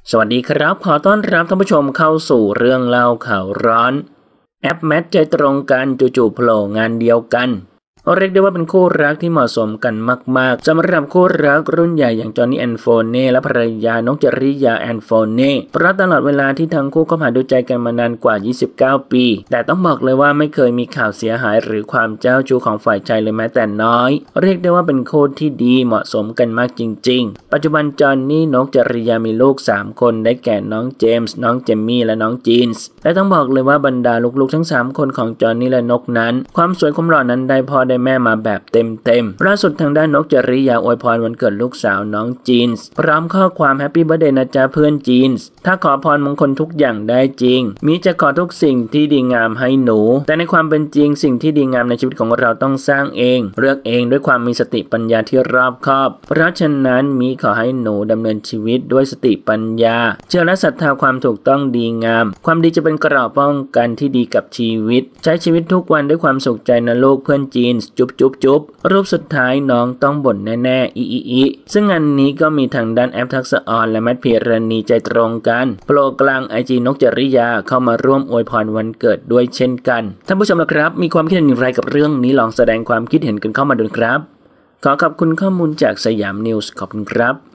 สวัสดีครับขอต้อนรับท่านผู้ชมเข้าสู่เรื่องเล่าข่าวร้อนแอปแมทใจตรงกันจู่ๆโผล่งานเดียวกันเรียกได้ว่าเป็นคู่รักที่เหมาะสมกันมากๆสำหรับคู่รักรุ่นใหญ่อย่างจอห์นนี่แอนโฟเน่และภรรยาน้องจริยาแอนโฟเน่เพราะตลอดเวลาที่ทั้งคู่คบหาดูใจกันมานานกว่า29ปีแต่ต้องบอกเลยว่าไม่เคยมีข่าวเสียหายหรือความเจ้าชู้ของฝ่ายชายเลยแม้แต่น้อยเรียกได้ว่าเป็นคู่ที่ดีเหมาะสมกันมากจริงๆปัจจุบันจอห์นนี่น้องจริยามีลูก3คนได้แก่น้องเจมส์น้องเจมมี่และน้องจีนส์และต้องบอกเลยว่าบรรดาลูกๆทั้ง3คนของจอห์นนี่และนกนั้นความสวยความหล่อนั้นได้พ่อได้แม่มาแบบเต็มล่าสุดทางด้านนกจริยาอวยพรวันเกิดลูกสาวน้องจีนส์พร้อมข้อความแฮปปี้เบิร์ธเดย์นะจ๊ะเพื่อนจีนส์ถ้าขอพรมงคลทุกอย่างได้จริงมิจะขอทุกสิ่งที่ดีงามให้หนูแต่ในความเป็นจริงสิ่งที่ดีงามในชีวิตของเราต้องสร้างเองเลือกเองด้วยความมีสติปัญญาที่รอบคอบเพราะฉะนั้นมิขอให้หนูดำเนินชีวิตด้วยสติปัญญาเชื่อและศรัทธาความถูกต้องดีงามความดีจะเป็นเกราะป้องกันที่ดีกับชีวิตใช้ชีวิตทุกวันด้วยความสุขใจนะลูกเพื่อนจีนส์จุ๊บรูปสุดท้ายน้องต้องบ่นแน่ๆอีซึ่งอันนี้ก็มีทางด้านแอปทักษะออนและแมทพีรณีใจตรงกันโปรกลางไอจีนกจริยาเข้ามาร่วมอวยพรวันเกิดด้วยเช่นกันท่านผู้ชมนะครับมีความคิดเห็นอย่างไรกับเรื่องนี้ลองแสดงความคิดเห็นกันเข้ามาดูครับขอขอบคุณข้อมูลจากสยามนิวส์ขอบคุณครับ